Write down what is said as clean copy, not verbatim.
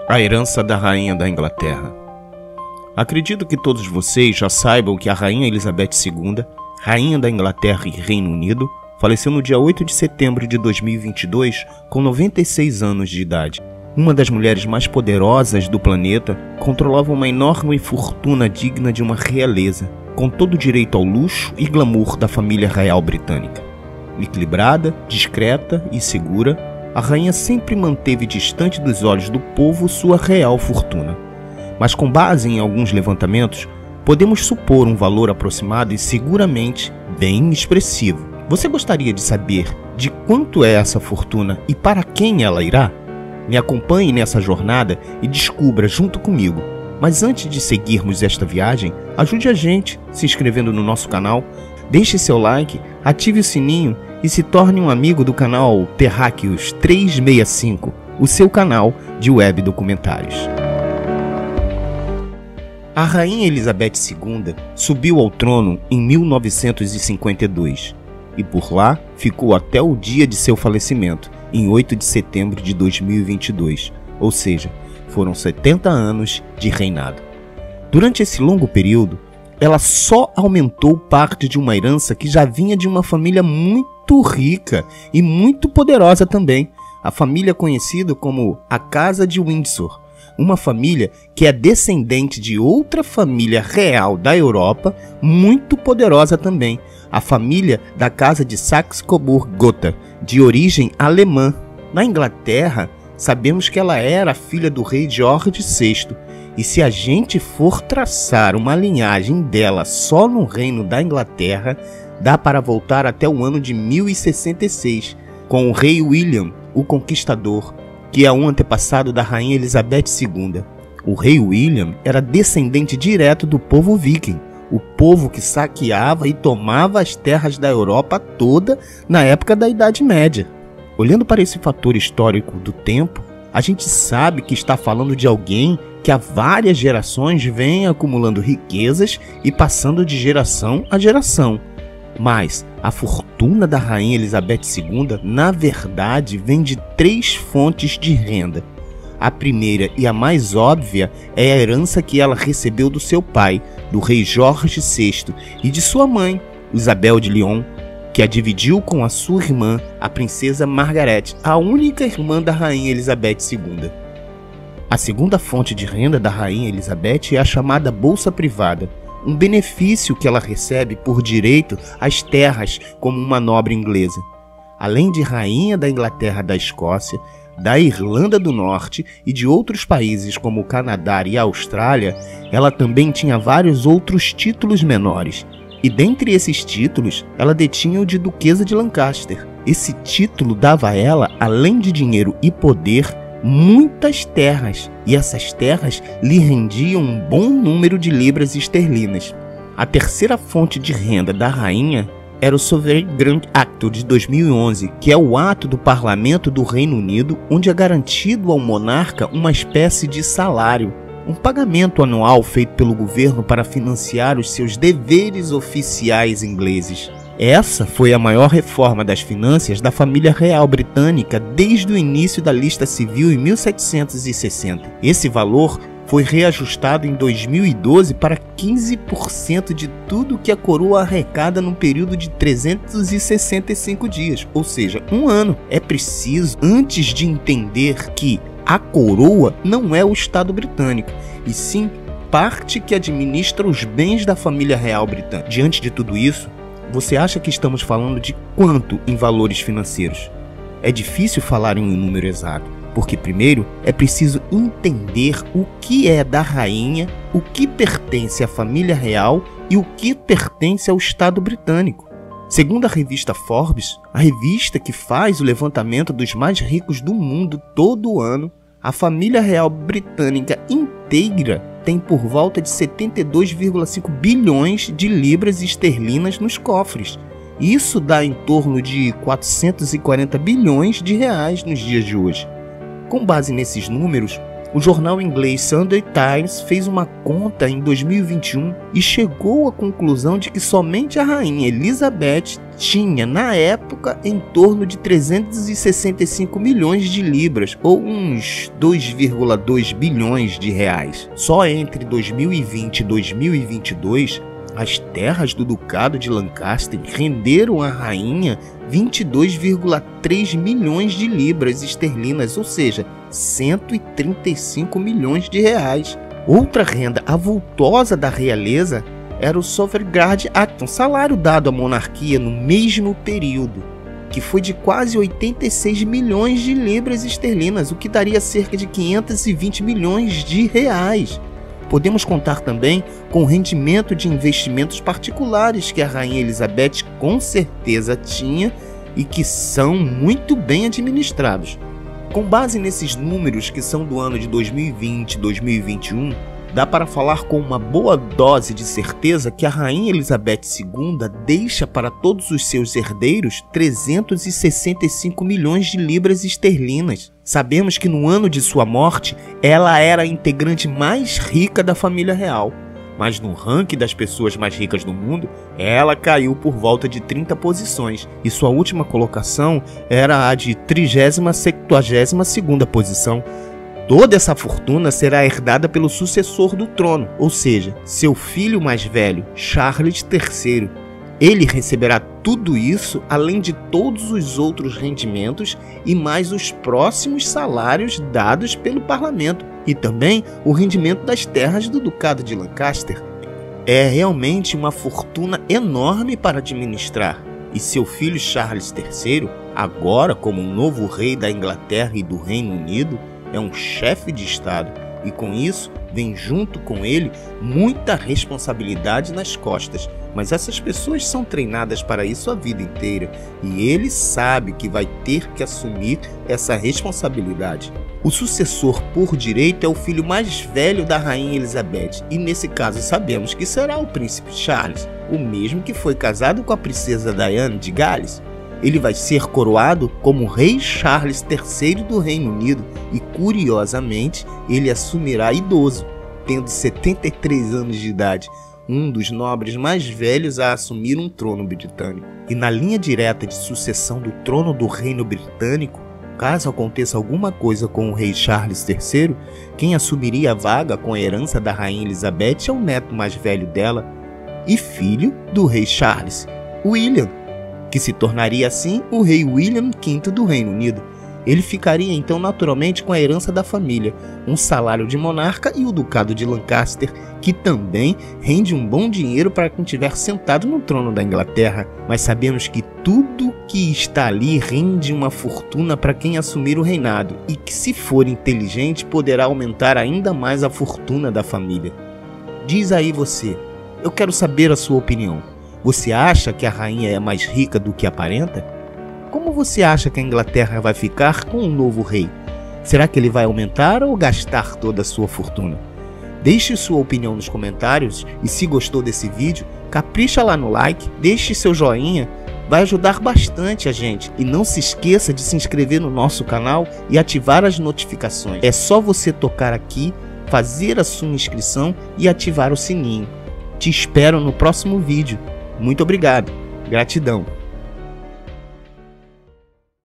A herança da Rainha da Inglaterra. Acredito que todos vocês já saibam que a Rainha Elizabeth II, Rainha da Inglaterra e Reino Unido, faleceu no dia 8 de setembro de 2022 com 96 anos de idade. Uma das mulheres mais poderosas do planeta, controlava uma enorme fortuna digna de uma realeza, com todo o direito ao luxo e glamour da família real britânica. Equilibrada, discreta e segura, a rainha sempre manteve distante dos olhos do povo sua real fortuna. Mas com base em alguns levantamentos, podemos supor um valor aproximado e seguramente bem expressivo. Você gostaria de saber de quanto é essa fortuna e para quem ela irá? Me acompanhe nessa jornada e descubra junto comigo. Mas antes de seguirmos esta viagem, ajude a gente se inscrevendo no nosso canal, deixe seu like, ative o sininho e se torne um amigo do canal Terráqueos 365, o seu canal de web documentários. A Rainha Elizabeth II subiu ao trono em 1952 e por lá ficou até o dia de seu falecimento, em 8 de setembro de 2022, ou seja, foram 70 anos de reinado. Durante esse longo período, ela só aumentou parte de uma herança que já vinha de uma família muito rica e muito poderosa também, a família conhecida como a Casa de Windsor, uma família que é descendente de outra família real da Europa muito poderosa também, a família da Casa de Saxe-Coburg-Gotha, de origem alemã. Na Inglaterra, sabemos que ela era filha do rei George VI, e se a gente for traçar uma linhagem dela só no reino da Inglaterra, dá para voltar até o ano de 1066, com o rei William, o Conquistador, que é um antepassado da Rainha Elizabeth II. O rei William era descendente direto do povo viking, o povo que saqueava e tomava as terras da Europa toda na época da Idade Média. Olhando para esse fator histórico do tempo, a gente sabe que está falando de alguém que há várias gerações vem acumulando riquezas e passando de geração a geração. Mas a fortuna da Rainha Elizabeth II, na verdade, vem de 3 fontes de renda. A primeira e a mais óbvia é a herança que ela recebeu do seu pai, do rei Jorge VI, e de sua mãe, Isabel de Lyon, que a dividiu com a sua irmã, a princesa Margaret, a única irmã da Rainha Elizabeth II. A segunda fonte de renda da Rainha Elizabeth é a chamada Bolsa Privada, um benefício que ela recebe por direito às terras como uma nobre inglesa. Além de Rainha da Inglaterra, da Escócia, da Irlanda do Norte e de outros países como o Canadá e a Austrália, ela também tinha vários outros títulos menores. E dentre esses títulos, ela detinha o de Duquesa de Lancaster. Esse título dava a ela, além de dinheiro e poder, muitas terras, e essas terras lhe rendiam um bom número de libras esterlinas. A terceira fonte de renda da rainha era o Sovereign Grant Act de 2011, que é o ato do Parlamento do Reino Unido onde é garantido ao monarca uma espécie de salário, um pagamento anual feito pelo governo para financiar os seus deveres oficiais ingleses. Essa foi a maior reforma das finanças da família real britânica desde o início da lista civil em 1760. Esse valor foi reajustado em 2012 para 15% de tudo que a coroa arrecada num período de 365 dias, ou seja, um ano. É preciso, antes de entender que a coroa não é o Estado britânico, e sim parte que administra os bens da família real britânica. Diante de tudo isso, você acha que estamos falando de quanto em valores financeiros? É difícil falar em um número exato, porque primeiro é preciso entender o que é da rainha, o que pertence à família real e o que pertence ao Estado britânico. Segundo a revista Forbes, a revista que faz o levantamento dos mais ricos do mundo todo ano, a família real britânica inteira tem por volta de 72,5 bilhões de libras esterlinas nos cofres. Isso dá em torno de 440 bilhões de reais nos dias de hoje. Com base nesses números, o jornal inglês Sunday Times fez uma conta em 2021 e chegou à conclusão de que somente a rainha Elizabeth tinha na época em torno de 365 milhões de libras, ou uns 2,2 bilhões de reais. Só entre 2020 e 2022, as terras do Ducado de Lancaster renderam à rainha 22,3 milhões de libras esterlinas, ou seja, 135 milhões de reais. Outra renda avultosa da realeza era o Sovereign Act, um salário dado à monarquia no mesmo período, que foi de quase 86 milhões de libras esterlinas, o que daria cerca de 520 milhões de reais. Podemos contar também com o rendimento de investimentos particulares que a Rainha Elizabeth com certeza tinha e que são muito bem administrados. Com base nesses números que são do ano de 2020 e 2021, dá para falar com uma boa dose de certeza que a Rainha Elizabeth II deixa para todos os seus herdeiros 365 milhões de libras esterlinas. Sabemos que no ano de sua morte, ela era a integrante mais rica da família real, mas no ranking das pessoas mais ricas do mundo, ela caiu por volta de 30 posições, e sua última colocação era a de 30ª-72ª posição. Toda essa fortuna será herdada pelo sucessor do trono, ou seja, seu filho mais velho, Charles III. Ele receberá tudo isso, além de todos os outros rendimentos e mais os próximos salários dados pelo parlamento, e também o rendimento das terras do Ducado de Lancaster. É realmente uma fortuna enorme para administrar, e seu filho Charles III, agora como um novo rei da Inglaterra e do Reino Unido, é um chefe de Estado, e com isso vem junto com ele muita responsabilidade nas costas. Mas essas pessoas são treinadas para isso a vida inteira, e ele sabe que vai ter que assumir essa responsabilidade. O sucessor por direito é o filho mais velho da Rainha Elizabeth, e nesse caso sabemos que será o príncipe Charles, o mesmo que foi casado com a princesa Diana de Gales. Ele vai ser coroado como rei Charles III do Reino Unido e, curiosamente, ele assumirá idoso, tendo 73 anos de idade, um dos nobres mais velhos a assumir um trono britânico. E na linha direta de sucessão do trono do Reino Britânico, caso aconteça alguma coisa com o rei Charles III, quem assumiria a vaga com a herança da Rainha Elizabeth é o neto mais velho dela e filho do rei Charles, William, que se tornaria assim o rei William V do Reino Unido. Ele ficaria então naturalmente com a herança da família, um salário de monarca e o Ducado de Lancaster, que também rende um bom dinheiro para quem estiver sentado no trono da Inglaterra. Mas sabemos que tudo que está ali rende uma fortuna para quem assumir o reinado, e que, se for inteligente, poderá aumentar ainda mais a fortuna da família. Diz aí você, eu quero saber a sua opinião. Você acha que a rainha é mais rica do que aparenta? Como você acha que a Inglaterra vai ficar com um novo rei? Será que ele vai aumentar ou gastar toda a sua fortuna? Deixe sua opinião nos comentários e, se gostou desse vídeo, capricha lá no like, deixe seu joinha, vai ajudar bastante a gente. E não se esqueça de se inscrever no nosso canal e ativar as notificações. É só você tocar aqui, fazer a sua inscrição e ativar o sininho. Te espero no próximo vídeo. Muito obrigado. Gratidão.